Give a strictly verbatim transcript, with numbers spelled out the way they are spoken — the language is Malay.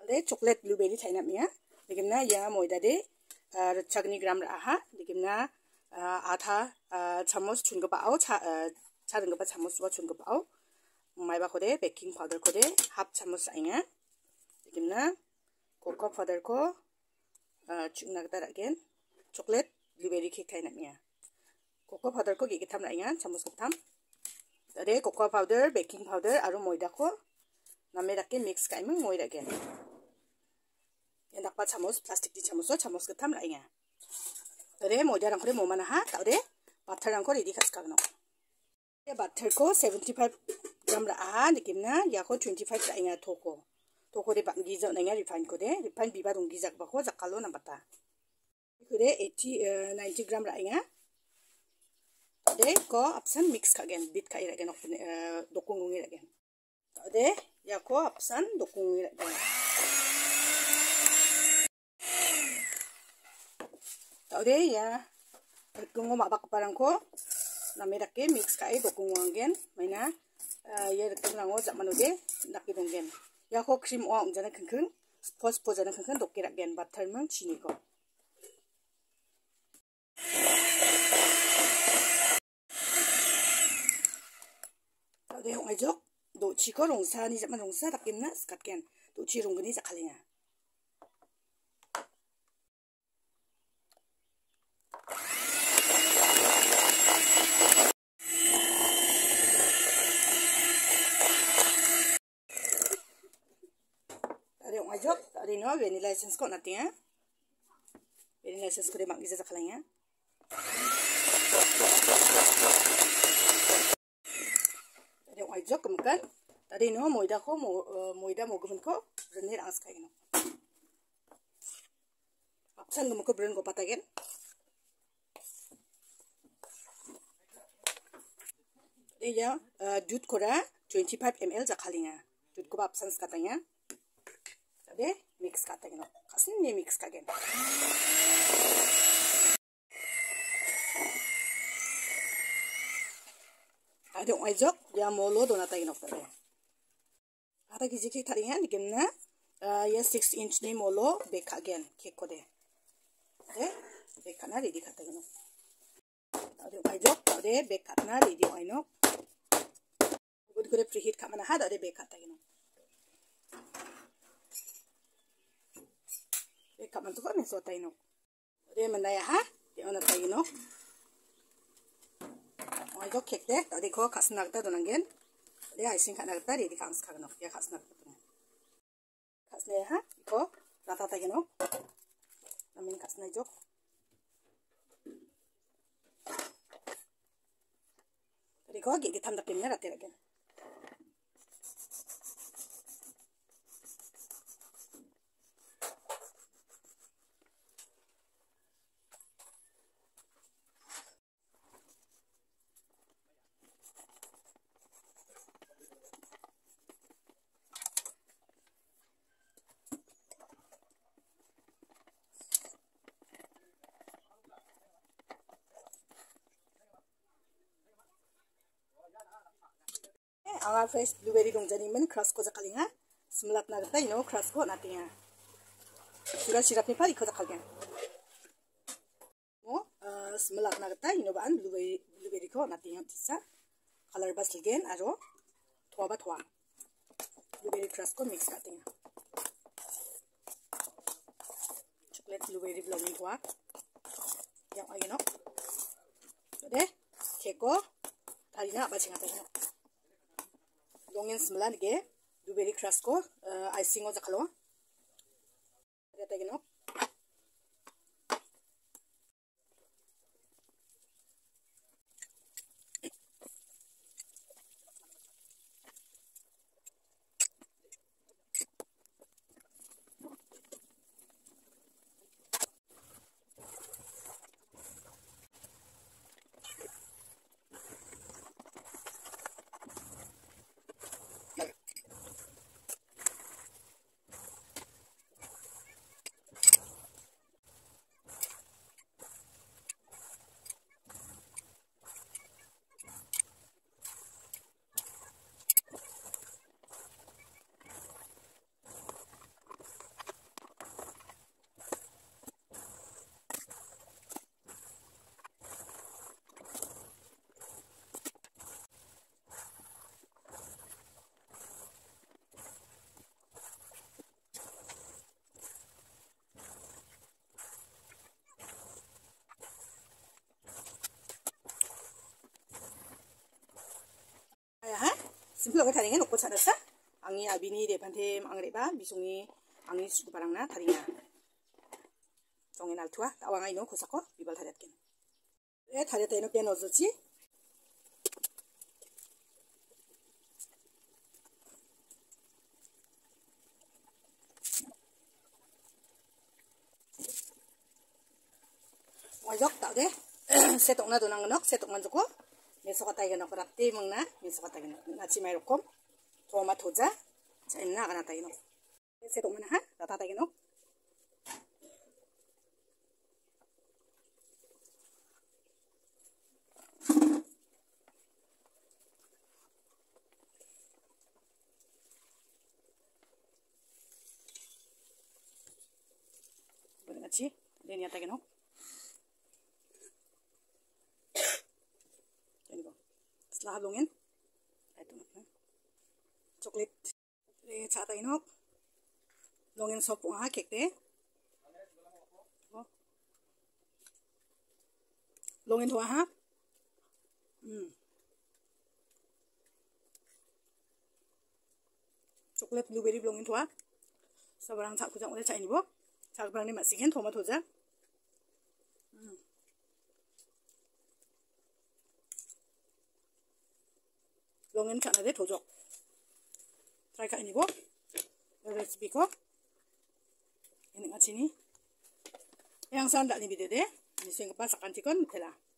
Tadi coklat blueberry thai namanya. Dikimna ya moida de chagni gram raha. Dikimna आधा चम्मच चुन गपाओ चा रंग गपा चम्मच वा चुन गपाओ माइबा खोदे बेकिंग पाउडर खोदे हाफ चम्मच आइंगा लेकिन कोको पाउडर को चुन नगता अगेन चॉकलेट ब्लूबेरी केक खाई नमिया कोको पाउडर को गिगे थाम आइंगा चम्मच को थाम अरे कोको पाउडर बेकिंग पाउडर आरो मैदा को नमे रखे मिक्स काइम मैदा अगेन ये नकपा चम्मच प्लास्टिक दी चम्मच चम्मच को थाम आइंगा अरे मैदा रंगखौ ममाना हा अरे बाटार रंगखौ रेडी खालामनो ये बाटार को seventy-five ग्राम रहा निकिमना याको twenty-five राइंगा थोको थोको दे बांगी ज नंगा रिफाइन को दे रिफाइन बिबा रुंगी जाकबाखौ जाकालो नबाता इखुरे eighty ninety ग्राम राइंगा दे को ऑप्शन मिक्स खागेन बिट खाइ रागेन दोकुंगुंगी रागेन दे याको ऑप्शन दोकुंगुंगी रागेन Tadi ya, berkungu mabak parangko, namirake mix kai berkungu anggen, mana ya berkungu zaman ude nak idunggen. Ya ko krim uang jana kengkeng, spos spos jana kengkeng dokir anggen butter mang cini ko. Tadi orang ajok, do ciko rongsa ni zaman rongsa tak kena sekat ken, do cirung gini jakalinya. Ajok, tadi no vanilla essence ko natin ya. Vanilla essence ko de mag-isa sa kalanya. Tadi ajok kemukan. Tadi no moida ko moida mo gumun ko renir angas kayo no. Apsan gumun ko beren ko patagen. Tadi ya दूध ko ra twenty-five milliliters sa kalanya. दूध ko apsan katanya. दे mix करते हैं ना खासन ने मिक्स करें आधे वाइजक या मोलो दोना ताई ना पड़े आधा किसी के थारी हैं लेकिन ना ये six inch ने मोलो बेक अगेन केक को दे दे बेक करना रेडी करते हैं ना आधे वाइजक आधे बेक करना रेडी वाइ ना गुड गुड प्रीहीट करना है आधे बेक करते हैं ना kapan tuh kan so tayo no re manaya ha di ona tayo no o ijo cake de tadi ko kasna gata donangen re icing kana gata ready kans kagno ya kasna gata kasna ha ko rata tayo no namin kasna ijo tadi ko gigi tanda pinna rate again आंगा fresh blueberry दं जानी मन क्रश को जकालिंगा स्मलात नागता इनो क्रश को नातिया सुगा सिरप नि पारि को जकालगेन ओ स्मलात नागता इनो बान ब्लूबेरी ब्लूबेरी को नातिया तिसा कलर बस लगेन आरो थवा बा थवा ब्लूबेरी क्रश को मिक्स करतेंगा चॉकलेट ब्लूबेरी ब्लोमिंग थवा yang ayuno deh keko tarina apa cengat ayuno dongin sembilan ge blueberry crush ko icing o jakalo ada tagino 심플하게 다링에 놓고 찾았어? 앙이 아비니 레반테 앙레바 미송이 앙이 수구바랑나 다링아 정에 날투와 따왕아 이노 고사코 비발 다렸겐 에 다렸다 이노 꽤 넣어줬지? 와적 따오데 세톡나 도난 거넉 세톡만 주고 메소가 따이게 넣고 랍디 먹나 메소가 따이게 넣고 나치마이 놓고 토마토자 자 있나 가나 따이게 넣고 세톡만 하 라타 따이게 넣고 같이 레니아 따이게 넣고 setelah halungin itu coklat eh cata inok longin sop ha kek deh longin thua ha hmm coklat blueberry longin thua sabarang cak kujang udah cak ini bo cak barang ni masikin tomato ja longin kana de tojo try ka ini bo recipe ko ini ngachini yang san dak ni bide de ni sing pa sakan tikon tela